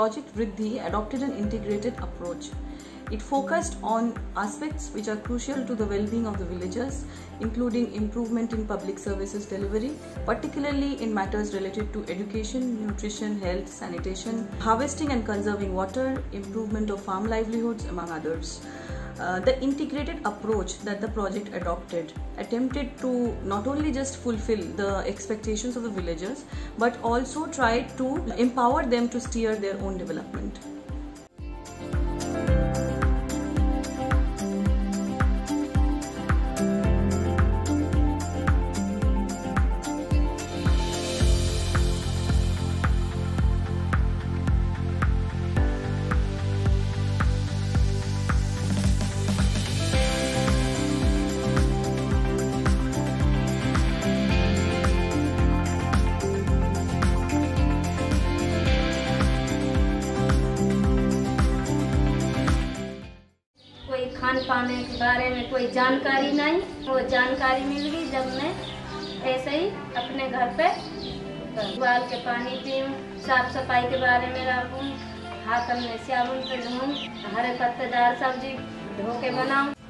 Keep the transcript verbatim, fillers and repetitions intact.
Project Vriddhi adopted an integrated approach. It focused on aspects which are crucial to the well-being of the villagers, including improvement in public services delivery, particularly in matters related to education, nutrition, health, sanitation, harvesting and conserving water, improvement of farm livelihoods, among others. Uh, the integrated approach that the project adopted attempted to not only just fulfill the expectations of the villagers, but also tried to empower them to steer their own development. Khan पाने के बारे में कोई जानकारी नहीं, वो जानकारी मिल गई जब मैं ऐसे ही अपने घर पे उबाल के पानी पीऊँ, साफ सफाई के बारे में रखूँ, हाथ में साबुन से धोऊँ, हरे पत्तेदार सब्जी धो के बनाऊँ।